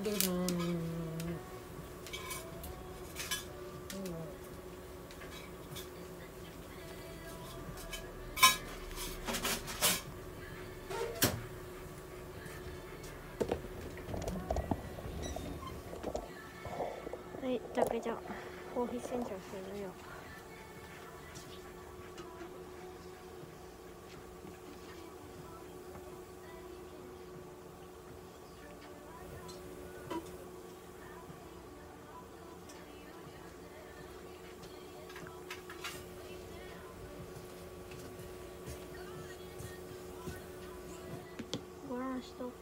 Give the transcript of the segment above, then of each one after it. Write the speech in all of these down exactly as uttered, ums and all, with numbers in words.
でるん。 はい、じゃあじゃあコーヒー洗浄するよ。ご覧しとって。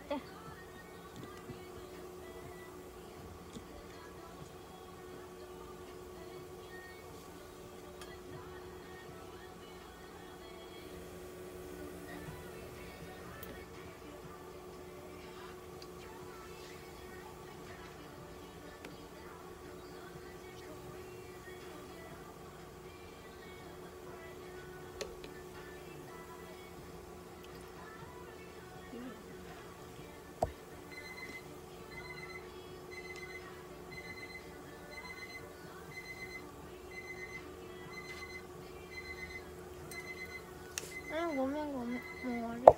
うん、ごめんごめん、もう終わるよ。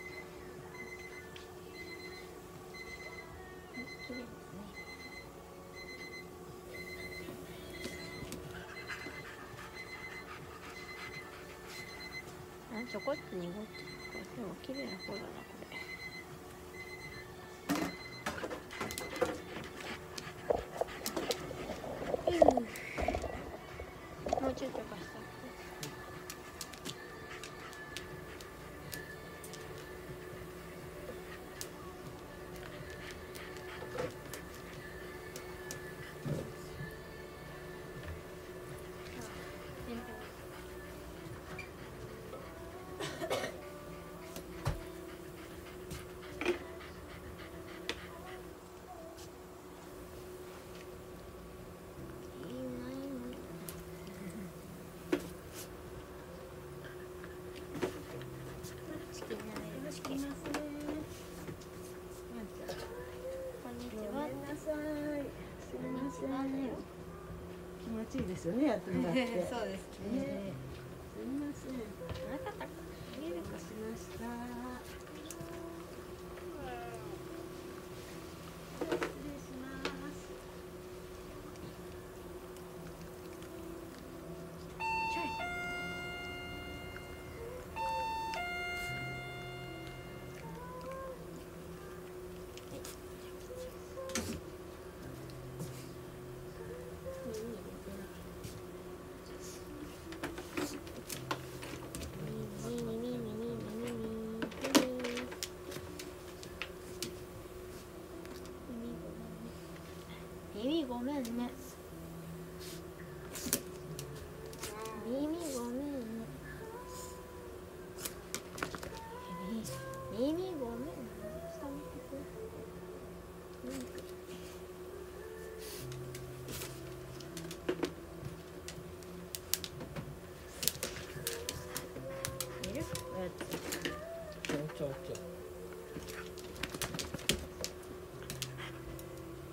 綺麗ですね。あ、ちょこっと濁ってるから、でも綺麗な方だな、これ。うん、もうちょっとかした。 気持ちいいですよね、やってもらって。そうですね。すみません。 なかったか。 失礼しました。失礼します。 ちょい。耳ごめんね。耳ごめんね。耳ごめんね。いる？おやつ。 ちょちょちょ。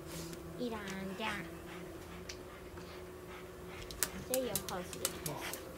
いらんじゃん。じゃあいいよ、ハウスで。